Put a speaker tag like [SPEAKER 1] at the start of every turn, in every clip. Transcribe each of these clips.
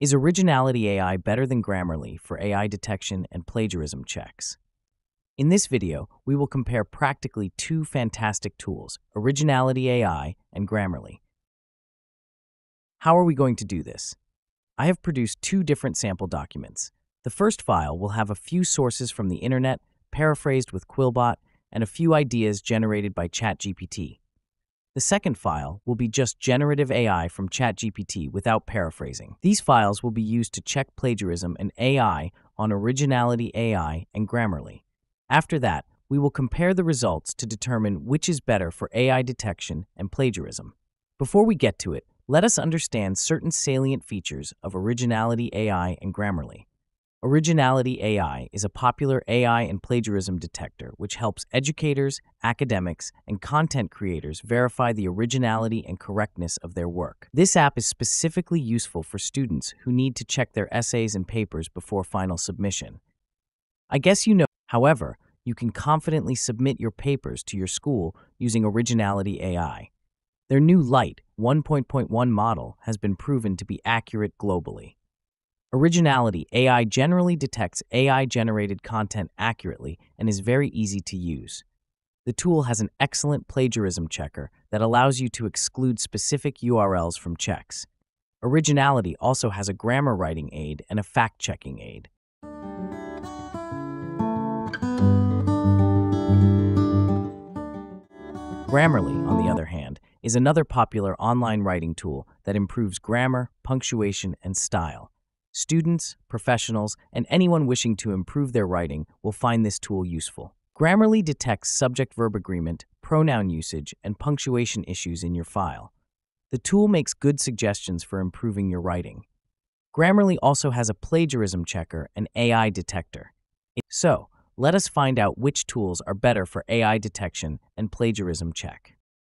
[SPEAKER 1] Is OriginalityAI better than Grammarly for AI detection and plagiarism checks? In this video, we will compare practically two fantastic tools, OriginalityAI and Grammarly. How are we going to do this? I have produced two different sample documents. The first file will have a few sources from the internet, paraphrased with Quilbot, and a few ideas generated by ChatGPT. The second file will be just generative AI from ChatGPT without paraphrasing. These files will be used to check plagiarism and AI on OriginalityAI and Grammarly. After that, we will compare the results to determine which is better for AI detection and plagiarism. Before we get to it, let us understand certain salient features of OriginalityAI and Grammarly. OriginalityAI is a popular AI and plagiarism detector which helps educators, academics, and content creators verify the originality and correctness of their work. This app is specifically useful for students who need to check their essays and papers before final submission. I guess you know, however, you can confidently submit your papers to your school using OriginalityAI. Their new Lite 1.1 model has been proven to be accurate globally. OriginalityAI generally detects AI-generated content accurately and is very easy to use. The tool has an excellent plagiarism checker that allows you to exclude specific URLs from checks. Originality also has a grammar writing aid and a fact-checking aid. Grammarly, on the other hand, is another popular online writing tool that improves grammar, punctuation, and style. Students, professionals, and anyone wishing to improve their writing will find this tool useful. Grammarly detects subject-verb agreement, pronoun usage, and punctuation issues in your file. The tool makes good suggestions for improving your writing. Grammarly also has a plagiarism checker and AI detector. So, let us find out which tools are better for AI detection and plagiarism check.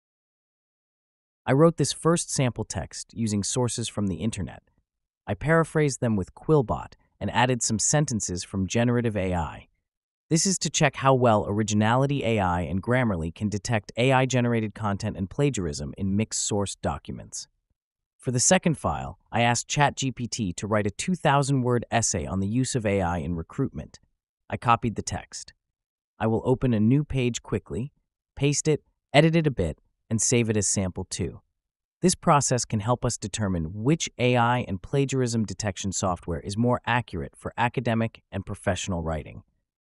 [SPEAKER 1] I wrote this first sample text using sources from the internet. I paraphrased them with Quilbot and added some sentences from generative AI. This is to check how well OriginalityAI and Grammarly can detect AI-generated content and plagiarism in mixed-source documents. For the second file, I asked ChatGPT to write a 2,000-word essay on the use of AI in recruitment. I copied the text. I will open a new page quickly, paste it, edit it a bit, and save it as sample 2. This process can help us determine which AI and plagiarism detection software is more accurate for academic and professional writing.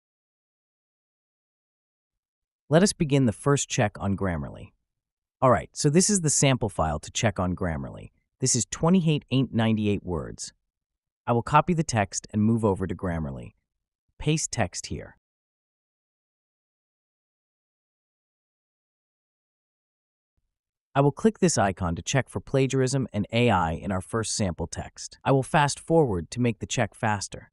[SPEAKER 1] Let us begin the first check on Grammarly. Alright, so this is the sample file to check on Grammarly. This is 2898 words. I will copy the text and move over to Grammarly. Paste text here. I will click this icon to check for plagiarism and AI in our first sample text. I will fast forward to make the check faster.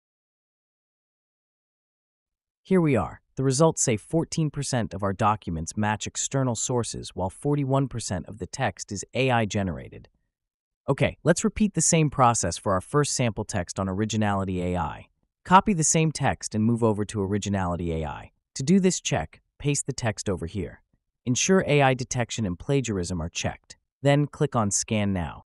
[SPEAKER 1] Here we are. The results say 14% of our documents match external sources, while 41% of the text is AI generated. Okay, let's repeat the same process for our first sample text on OriginalityAI. Copy the same text and move over to OriginalityAI. To do this check, paste the text over here. Ensure AI detection and plagiarism are checked. Then click on Scan Now.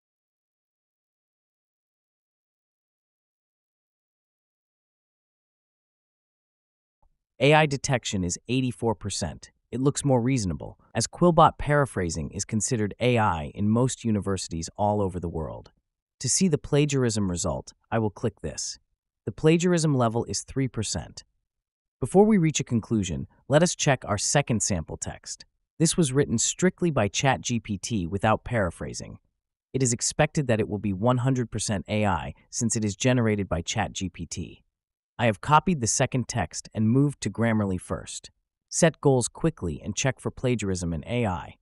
[SPEAKER 1] AI detection is 84%. It looks more reasonable, as Quilbot paraphrasing is considered AI in most universities all over the world. To see the plagiarism result, I will click this. The plagiarism level is 3%. Before we reach a conclusion, let us check our second sample text. This was written strictly by ChatGPT without paraphrasing. It is expected that it will be 100% AI since it is generated by ChatGPT. I have copied the second text and moved to Grammarly first. Set goals quickly and check for plagiarism and AI.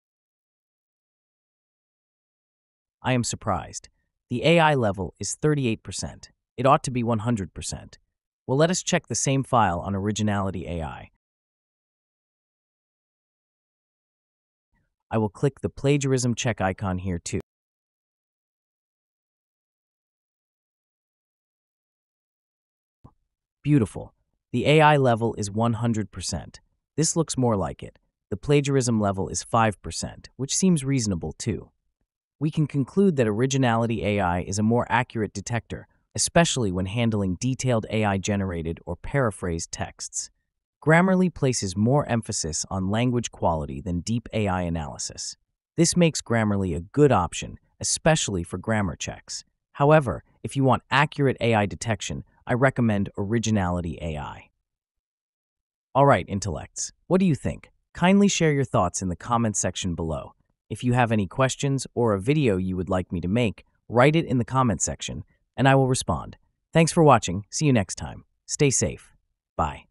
[SPEAKER 1] I am surprised. The AI level is 38%. It ought to be 100%. Well, let us check the same file on OriginalityAI. I will click the plagiarism check icon here too. Beautiful. The AI level is 100%. This looks more like it. The plagiarism level is 5%, which seems reasonable too. we can conclude that Originality AI is a more accurate detector, especially when handling detailed AI-generated or paraphrased texts. Grammarly places more emphasis on language quality than deep AI analysis. This makes Grammarly a good option, especially for grammar checks. However, if you want accurate AI detection, I recommend Originality AI. All right, intellects, what do you think? Kindly share your thoughts in the comments section below. If you have any questions or a video you would like me to make, write it in the comment section, and I will respond. Thanks for watching. See you next time. Stay safe. Bye.